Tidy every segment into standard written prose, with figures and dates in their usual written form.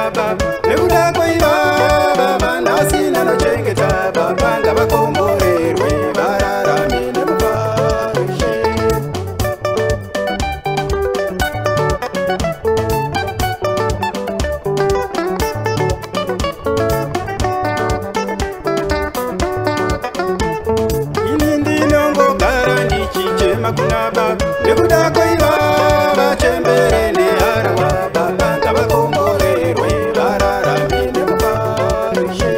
baba nekuda kwaivava vanasina nochengeta baba ngavakomborerwe vararame nemuvarushe. Ini ndinongogara ndichichema kuna baba nekuda kwaivava chembere neharahwa baba ngavakomborerwe vararame nemuvarushe.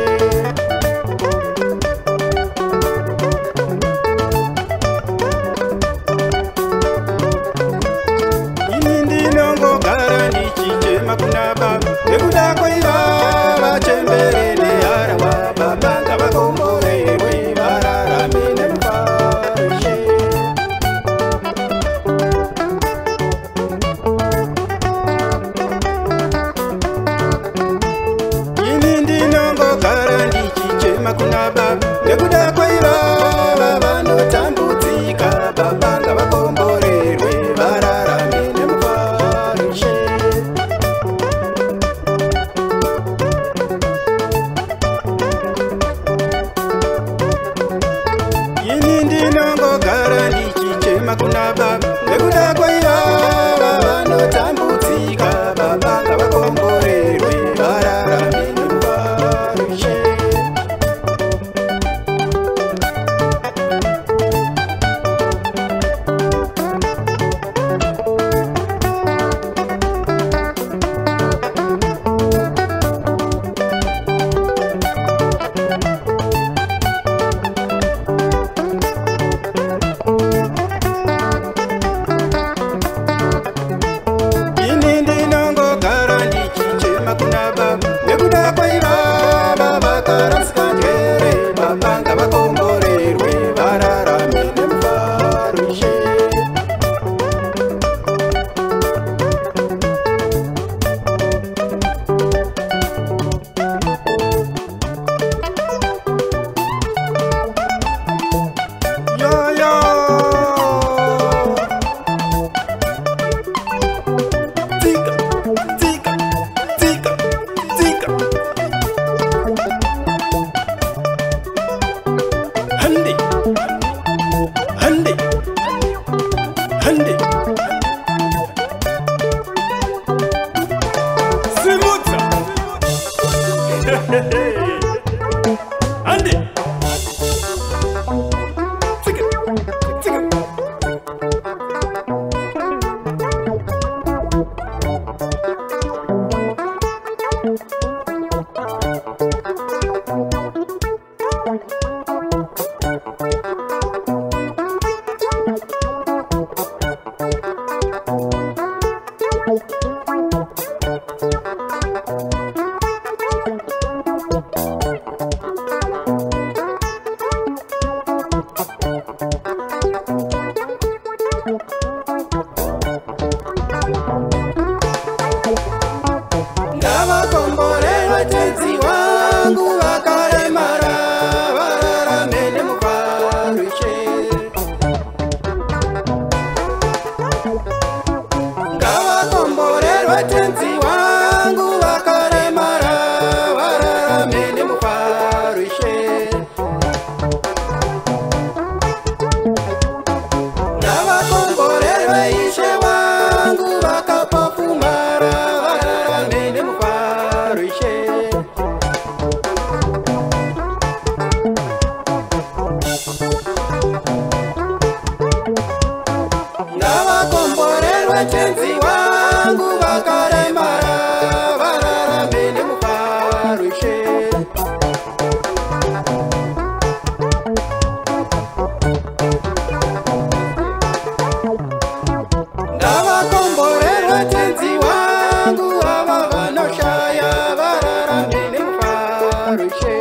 Ini ndinongogara ndichichema kuna baba nekuda kwaivava chembere neharahwa baba ngavakomborerwe vararame nemuvarushe. Ini ndinongogara ndichichema kuna baba nekuda kwaivava vanotambudzika baba ngavakomborerwe vararame nemuvarushe. Ini ndinongogara ndichichema kuna baba nekuda kwaivava vanotambudzika baba ngavakomborerwe vararame nemuvarushe. Ini ndinongogara ndichichema kuna baba nekuda kwaivava vakarasika njere baba ngavakomborerwe vararame nemuvarushe. Yo, yo. Tika, tika, tika, tika. Hande, hande, hande. Simuta. Hande. Tika, tika. Ngavakomborerwe tenzi wangu vakaremara vararame nemuvarushe. Ngavakomborerwe tenzi wangu vakaremara vararame nemuvarushe. Ngavakomborerwe ishe wangu vakapofumara vararame nemuvarushe. Ngavakomborerwe tenzi wangu vakaremara vararame nemuvarushe. Ngavakomborerwe tenzi wangu ava vanoshaya vararame nemuvarushe.